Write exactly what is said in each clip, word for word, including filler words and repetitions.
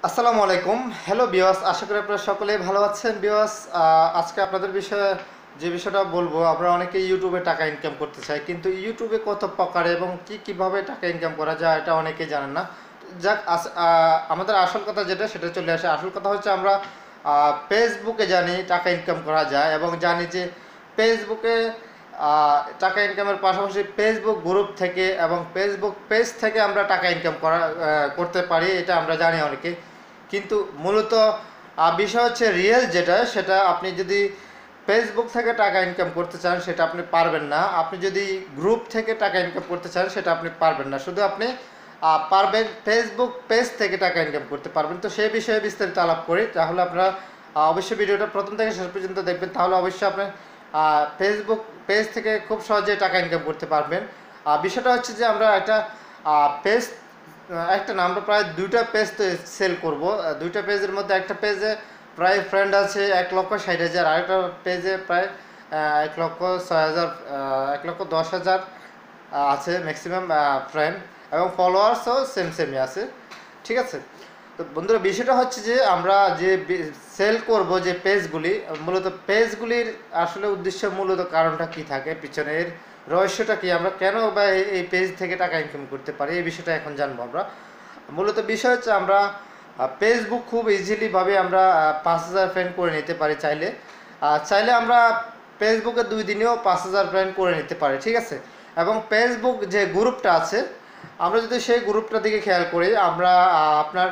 আসসালামু আলাইকুম। হ্যালো বিওয়াস, আশা করি আপনারা সকলেই ভালো আছেন। বিওয়াস, আজকে আপনাদের বিষয়ে যে বিষয়টা বলবো, আমরা অনেকে ইউটিউবে টাকা ইনকাম করতে চাই, কিন্তু ইউটিউবে কত প্রকার এবং কি কিভাবে টাকা ইনকাম করা যায় এটা অনেকেই জানেন না। যাক, আমাদের আসল কথা যেটা সেটা চলে আসে। আসল কথা হচ্ছে আমরা ফেসবুকে জানি টাকা ইনকাম করা যায় এবং জানি যে ফেসবুকে টাকা ইনকামের পাশাপাশি ফেসবুক গ্রুপ থেকে এবং ফেসবুক পেজ থেকে আমরা টাকা ইনকাম করা করতে পারি, এটা আমরা জানি অনেকে। কিন্তু মূলত বিষয় হচ্ছে রিয়েল যেটা, সেটা আপনি যদি ফেসবুক থেকে টাকা ইনকাম করতে চান সেটা আপনি পারবেন না। আপনি যদি গ্রুপ থেকে টাকা ইনকাম করতে চান সেটা আপনি পারবেন না। শুধু আপনি পারবেন ফেসবুক পেজ থেকে টাকা ইনকাম করতে পারবেন। তো সেই বিষয়ে বিস্তারিত আলাপ করি। তাহলে আপনারা অবশ্যই ভিডিওটা প্রথম থেকে শেষ পর্যন্ত দেখবেন, তাহলে অবশ্যই আপনি ফেসবুক পেজ থেকে খুব সহজে টাকা ইনকাম করতে পারবেন। বিষয়টা হচ্ছে যে আমরা একটা পেজ একটা না, আমরা প্রায় দুইটা পেজ তো সেল করব। দুইটা পেজের মধ্যে একটা পেজে প্রায় ফ্রেন্ড আছে এক লক্ষ ষাট হাজার, আরেকটা পেজে প্রায় এক লক্ষ ছয় হাজার এক লক্ষ দশ হাজার আছে ম্যাক্সিমাম ফ্রেন্ড, এবং ফলোয়ার্সও সেম সেমই আছে। ঠিক আছে, তো বন্ধুরা বিষয়টা হচ্ছে যে আমরা যে সেল করব যে পেজগুলি, মূলত পেজগুলির আসলে উদ্দেশ্য, মূলত কারণটা কি থাকে, পিছনের রহস্যটা কি, আমরা কেন বা এই পেজ থেকে টাকা ইনকাম করতে পারি, এই বিষয়টা এখন জানবো আমরা। মূলত বিষয় হচ্ছে আমরা ফেসবুক খুব ইজিলিভাবে আমরা পাঁচ হাজার ফ্রেন্ড করে নিতে পারি চাইলে। চাইলে আমরা ফেসবুকে দুই দিনেও পাঁচ হাজার ফ্রেন্ড করে নিতে পারি। ঠিক আছে, এবং ফেসবুক যে গ্রুপটা আছে, আমরা যদি সেই গ্রুপটা দিকে খেয়াল করি, আমরা আপনার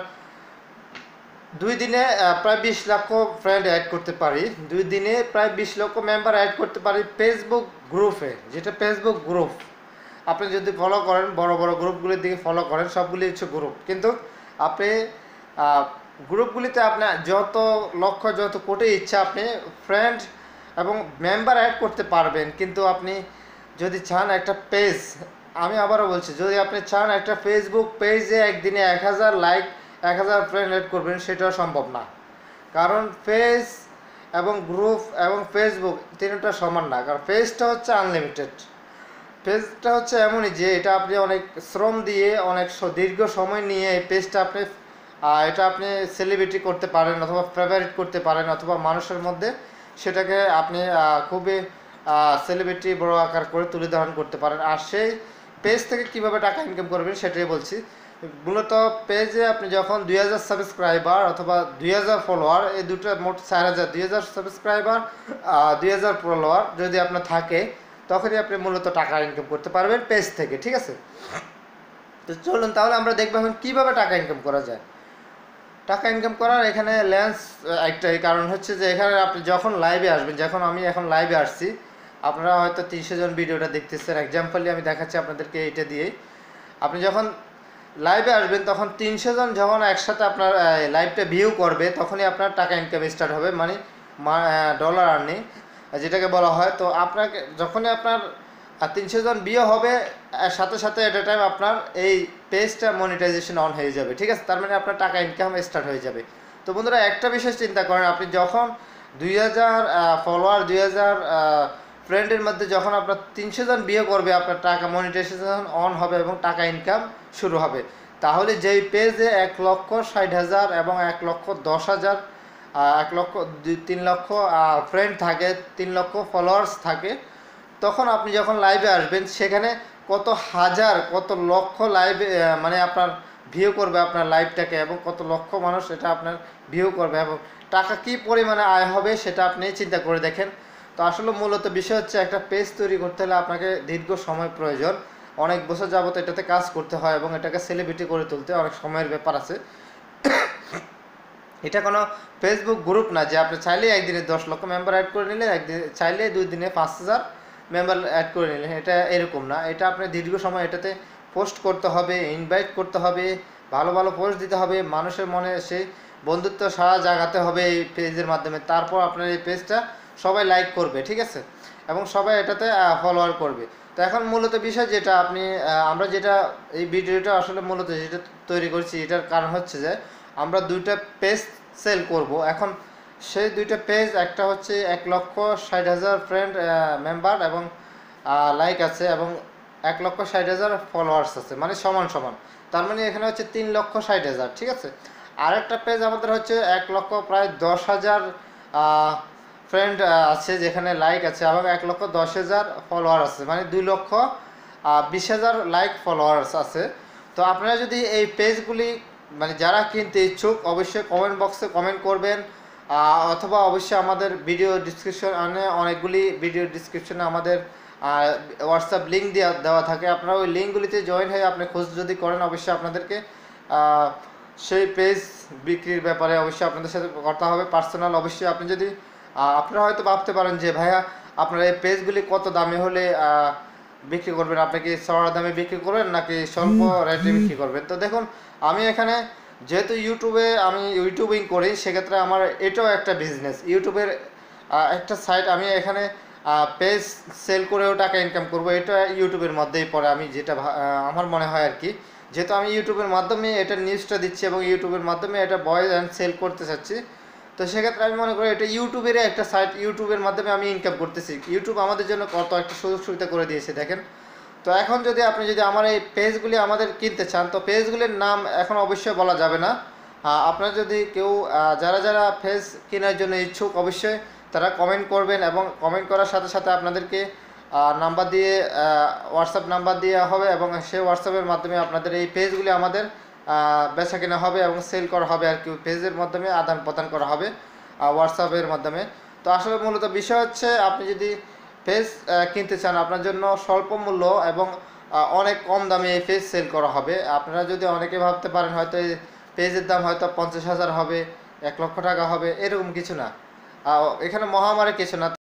দুই দিনে প্রায় বিশ লক্ষ ফ্রেন্ড অ্যাড করতে পারি। দুই দিনে প্রায় বিশ লক্ষ মেম্বার অ্যাড করতে পারি ফেসবুক গ্রুপে, যেটা ফেসবুক গ্রুপ। আপনি যদি ফলো করেন, বড় বড় গ্রুপগুলির দিকে ফলো করেন, সবগুলি হচ্ছে গ্রুপ। কিন্তু আপনি গ্রুপগুলিতে আপনার যত লক্ষ যত কোটি ইচ্ছা আপনি ফ্রেন্ড এবং মেম্বার অ্যাড করতে পারবেন। কিন্তু আপনি যদি চান একটা পেজ, আমি আবারও বলছি, যদি আপনি চান একটা ফেসবুক পেজে একদিনে এক হাজার লাইক, এক হাজার ফ্রেন্ড অ্যাড করবেন, সেটাও সম্ভব না। কারণ পেজ এবং গ্রুপ এবং ফেসবুক তিনটা সমান না। কারণ পেজটা হচ্ছে আনলিমিটেড। পেজটা হচ্ছে এমনই যে এটা আপনি অনেক শ্রম দিয়ে, অনেক দীর্ঘ সময় নিয়ে এই পেজটা আপনি এটা আপনি সেলিব্রিটি করতে পারেন, অথবা ফেভারিট করতে পারেন, অথবা মানুষের মধ্যে সেটাকে আপনি খুবই সেলিব্রিটি বড় আকার করে তুলে ধারণ করতে পারেন। আর সেই পেজ থেকে কীভাবে টাকা ইনকাম করবেন সেটাই বলছি। মূলত পেজে আপনি যখন দুই হাজার সাবস্ক্রাইবার অথবা দুই হাজার ফলোয়ার, এই দুটো মোট চার হাজার, দুই হাজার সাবস্ক্রাইবার দুই হাজার ফলোয়ার যদি আপনার থাকে, তখনই আপনি মূলত টাকা ইনকাম করতে পারবেন পেজ থেকে। ঠিক আছে, তো চলুন তাহলে আমরা দেখবো এখন কীভাবে টাকা ইনকাম করা যায়। টাকা ইনকাম করার এখানে লেন্স একটাই কারণ হচ্ছে যে এখানে আপনি যখন লাইভে আসবেন, যখন আমি এখন লাইভে আসছি, আপনারা হয়তো তিনশো জন ভিডিওটা দেখতেছেন, এক্সাম্পলি আমি দেখাচ্ছি আপনাদেরকে এইটা দিয়েই। আপনি যখন লাইভে আসবেন তখন তিনশো জন যখন একসাথে আপনার লাইভটা ভিউ করবে, তখনই আপনার টাকা ইনকাম স্টার্ট হবে, মানে ডলার আর্নিং যেটাকে বলা হয়। তো আপনাকে যখনই আপনার তিনশো জন ভিউ হবে, সাথে সাথে এট এ টাইম আপনার এই পেজটা মনিটাইজেশন অন হয়ে যাবে। ঠিক আছে, তার মানে আপনার টাকা ইনকাম স্টার্ট হয়ে যাবে। তো বন্ধুরা একটা বিষয় চিন্তা করেন, আপনি যখন দুই হাজার ফলোয়ার, দুই হাজার ফ্রেন্ডের মধ্যে যখন আপনার তিনশো জন বিয়ে করবে, আপনার টাকা মনিটাইজেশন অন হবে এবং টাকা ইনকাম শুরু হবে। তাহলে যেই পেজে এক লক্ষ ষাট হাজার এবং এক লক্ষ দশ হাজার এক লক্ষ দুই তিন লক্ষ ফ্রেন্ড থাকে, তিন লক্ষ ফলোয়ার্স থাকে, তখন আপনি যখন লাইভে আসবেন, সেখানে কত হাজার কত লক্ষ লাইভে মানে আপনার ভিউ করবে আপনার লাইভটাকে, এবং কত লক্ষ মানুষ এটা আপনার ভিউ করবে, এবং টাকা কী পরিমাণে আয় হবে সেটা আপনি চিন্তা করে দেখেন। তো আসলে মূলত বিষয় হচ্ছে একটা পেজ তৈরি করতে হলে আপনাকে দীর্ঘ সময় প্রয়োজন, অনেক বছর যাবত এটাতে কাজ করতে হয়, এবং এটাকে সেলিব্রিটি করে তুলতে অনেক সময়ের ব্যাপার আছে। এটা কোনো ফেসবুক গ্রুপ না যে আপনি চাইলেই একদিনে দশ লক্ষ মেম্বার অ্যাড করে নিলে, একদিন চাইলে দুই দিনে পাঁচ হাজার মেম্বার অ্যাড করে নিলেন, এটা এরকম না। এটা আপনি দীর্ঘ সময় এটাতে পোস্ট করতে হবে, ইনভাইট করতে হবে, ভালো ভালো পোস্ট দিতে হবে, মানুষের মনে সেই বন্ধুত্ব সারা জাগাতে হবে এই পেজের মাধ্যমে। তারপর আপনার এই পেজটা সবাই লাইক করবে। ঠিক আছে, এবং সবাই এটাতে ফলোয়ার করবে। তো এখন মূলত বিষয় যেটা আপনি আমরা যেটা এই ভিডিওটা আসলে মূলত যেটা তৈরি করছি, এটার কারণ হচ্ছে যে আমরা দুইটা পেজ সেল করব। এখন সেই দুইটা পেজ, একটা হচ্ছে এক লক্ষ ষাট হাজার ফ্রেন্ড মেম্বার এবং লাইক আছে, এবং এক লক্ষ ষাট হাজার ফলোয়ার্স আছে, মানে সমান সমান। তার মানে এখানে হচ্ছে তিন লক্ষ ষাট হাজার। ঠিক আছে, আরেকটা পেজ আমাদের হচ্ছে এক লক্ষ প্রায় দশ হাজার ফ্রেন্ড আছে, যেখানে লাইক আছে, এবং এক লক্ষ দশ হাজার ফলোয়ার আছে, মানে দুই লক্ষ বিশ হাজার লাইক ফলোয়ার্স আছে। তো আপনারা যদি এই পেজগুলি মানে যারা কিনতে ইচ্ছুক অবশ্যই কমেন্ট বক্সে কমেন্ট করবেন, অথবা অবশ্যই আমাদের ভিডিও ডিসক্রিপশনে অনেকগুলি ভিডিও ডিসক্রিপশনে আমাদের হোয়াটসঅ্যাপ লিঙ্ক দেওয়া দেওয়া থাকে। আপনারা ওই লিঙ্কগুলিতে জয়েন হয়ে আপনি খোঁজ যদি করেন অবশ্যই আপনাদেরকে সেই পেজ বিক্রির ব্যাপারে অবশ্যই আপনাদের সাথে কথা হবে পার্সোনাল। অবশ্যই আপনি যদি আপনারা হয়তো ভাবতে পারেন যে ভাইয়া আপনারা এই পেজগুলি কত দামে হলে বিক্রি করবেন, আপনি কি চড়া দামে বিক্রি করবেন নাকি স্বল্প রেটে বিক্রি করবেন। তো দেখুন, আমি এখানে যেহেতু ইউটিউবে আমি ইউটিউবিং করি, সেক্ষেত্রে আমার এটাও একটা বিজনেস, ইউটিউবের একটা সাইট। আমি এখানে পেজ সেল করেও টাকা ইনকাম করব, এটা ইউটিউবের মধ্যেই পড়ে, আমি যেটা আমার মনে হয় আর কি। যেহেতু আমি ইউটিউবের মাধ্যমে এটা নিউজটা দিচ্ছি এবং ইউটিউবের মাধ্যমে এটা বয় অ্যান্ড সেল করতে চাচ্ছি, তো সেক্ষেত্রে আমি মনে করি এটা ইউটিউবের একটা সাইট, ইউটিউবের মাধ্যমে আমি ইনকাম করতেছি। ইউটিউব আমাদের জন্য কত একটা সুযোগ সুবিধা করে দিয়েছে দেখেন। তো এখন যদি আপনি যদি আমার এই পেজগুলি আমাদের কিনতে চান, তো পেজগুলির নাম এখন অবশ্যই বলা যাবে না। আপনারা যদি কেউ যারা যারা পেজ কেনার জন্য ইচ্ছুক অবশ্যই তারা কমেন্ট করবেন, এবং কমেন্ট করার সাথে সাথে আপনাদেরকে নাম্বার দিয়ে হোয়াটসঅ্যাপ নাম্বার দেওয়া হবে, এবং সেই হোয়াটসঅ্যাপের মাধ্যমে আপনাদের এই পেজগুলি আমাদের বেচা কেনা হবে এবং সেল করা হবে আর কি, পেজের মাধ্যমে আদান প্রদান করা হবে হোয়াটসঅ্যাপের মাধ্যমে। তো আসলে মূলত বিষয় হচ্ছে আপনি যদি পেজ কিনতে চান আপনার জন্য স্বল্প মূল্য এবং অনেক কম দামে এই পেজ সেল করা হবে। আপনারা যদি অনেকে ভাবতে পারেন হয়তো এই পেজের দাম হয়তো পঞ্চাশ হাজার হবে, এক লক্ষ টাকা হবে, এরকম কিছু না, এখানে মহামারী কিছু না।